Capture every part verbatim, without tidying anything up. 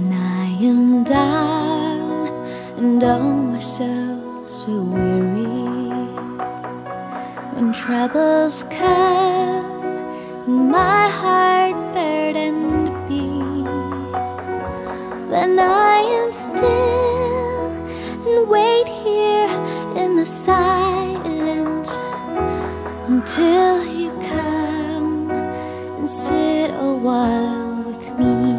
When I am down and oh my soul so weary, when troubles come and my heart burdened be, then I am still and wait here in the silence until you come and sit a while with me.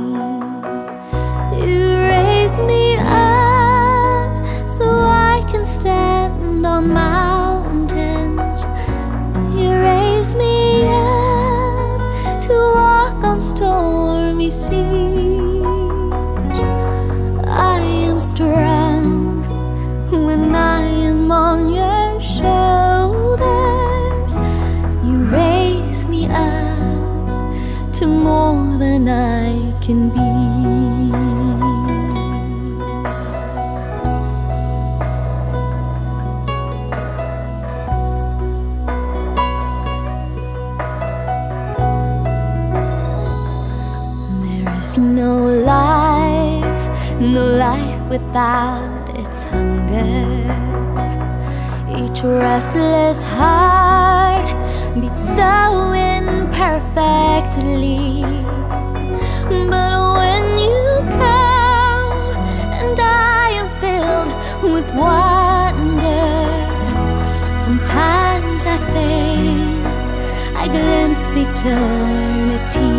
You raise me up so I can stand on mountains. You raise me up to walk on stormy seas. I am strong when I am on your shoulders. You raise me up to more than I can be. There is no life, no life without its hunger. Each restless heart beats so imperfectly. But when you come and I am filled with wonder, sometimes I think I glimpse eternity.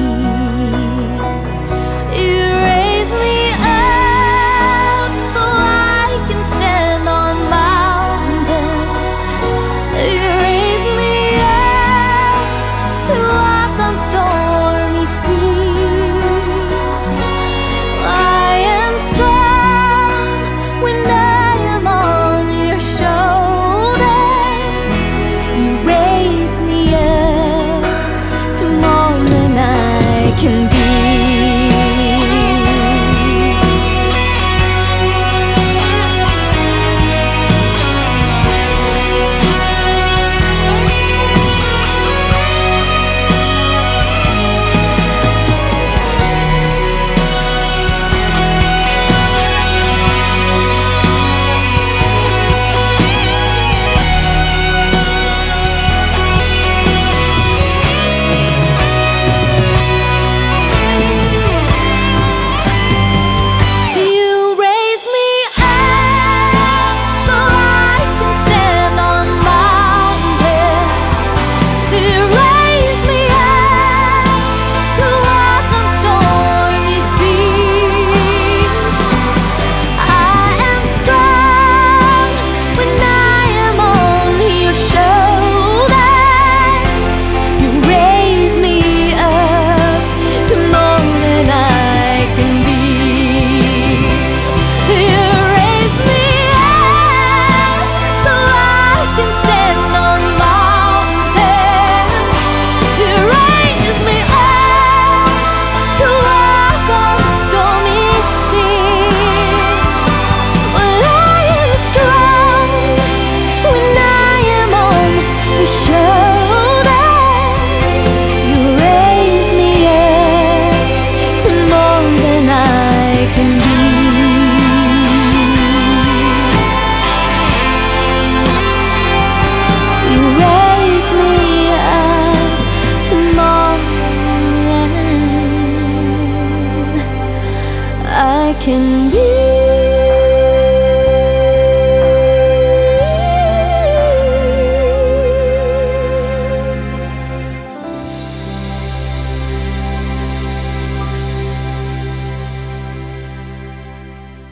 You raise me up so I can stand on mountains. You raise me up to walk on stormy seas. I am strong when I am on your shoulders. You raise me up to more than I can be. I can be